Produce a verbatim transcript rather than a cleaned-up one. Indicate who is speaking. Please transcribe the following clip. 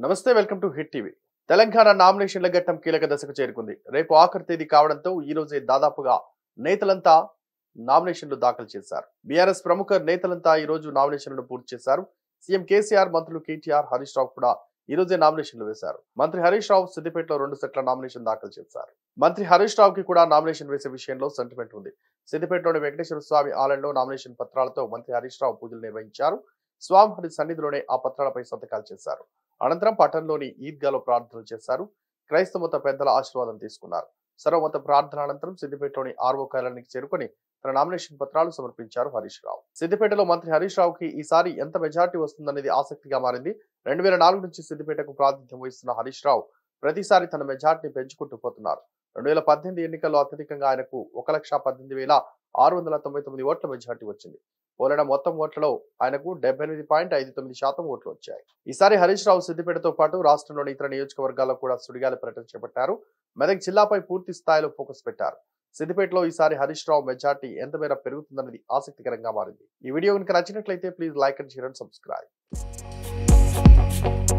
Speaker 1: నమస్తే welcome to Hit TV. Telangana నామినేషన్ల ఘట్టం కీలక దశకు చేరుకుంది. రేపు ఆఖరి తేదీ కావడంతో ఈ రోజే దాదాపుగా నేతలంతా నామినేషన్లు దాఖలు చేశారు. బీఆర్ఎస్ ప్రముఖ నేతలంతా ఈ రోజు నామినేషన్లను పూర్తి చేశారు. సీఎం కేసీఆర్, మంత్రులు కేటీఆర్, హరీష్ రావు కూడా ఈ రోజే నామినేషన్లు వేశారు. మంత్రి హరీష్ రావు సిద్దిపేటలో రెండు సెట్ల నామినేషన్ దాఖలు చేశారు. మంత్రి హరీష్ రావుకి కూడా నామినేషన్ వేసే విషయంలో సెంటిమెంట్ ఉంది. సిద్దిపేటలోని వెంకటేశ్వర స్వామి ఆలయంలో నామినేషన్ పత్రాలతో మంత్రి హరీష్ రావు పూజలు నిర్వహించారు. స్వామివారి సన్నిధిలోనే ఆ పత్రాలపై సంతకాలు చేశారు. అనంతరం పట్టణంలోని ఈద్గాలో ప్రార్థనలు చేశారు. క్రైస్తవ పెద్దల ఆశీర్వాదం తీసుకున్నారు. సర్వమత ప్రార్థన అనంతరం సిద్దిపేటలోని ఆర్వో కార్యాలయానికి చేరుకుని తన నామినేషన్ పత్రాలు సమర్పించారు హరీష్ రావు. సిద్దిపేటలో మంత్రి హరీష్ రావుకి ఈసారి ఎంత మెజార్టీ వస్తుందనేది ఆసక్తిగా మారింది. రెండు వేల నాలుగు నుంచి సిద్దిపేటకు ప్రాతినిధ్యం వహిస్తున్న హరీష్ రావు ప్రతిసారి తన మెజార్టీని పెంచుకుంటూ పోతున్నారు. రెండు వేల పద్దెనిమిది ఎన్నికల్లో అత్యధికంగా ఆయనకు ఒక లక్ష పద్దెనిమిది వేల ఆరు వందల తొంభై తొమ్మిది ఓట్ల మెజార్టీ వచ్చింది. పోలిన మొత్తం ఓట్లలో ఆయనకు డెబ్బై ఎనిమిది పాయింట్ ఐదు తొమ్మిది శాతం ఓట్లు వచ్చాయి. ఈసారి హరీష్ రావు సిద్దిపేటతో పాటు రాష్ట్రంలోని ఇతర నియోజకవర్గాల్లో కూడా సుడిగాలి పర్యటన చేపట్టారు. మెదక్ జిల్లాపై పూర్తి స్థాయిలో ఫోకస్ పెట్టారు. సిద్దిపేటలో ఈసారి హరీష్ రావు మెజార్టీ ఎంత మేర పెరుగుతుందన్నది ఆసక్తికరంగా మారింది. ఈ వీడియో కనుక నచ్చినట్లయితే please like and share and subscribe.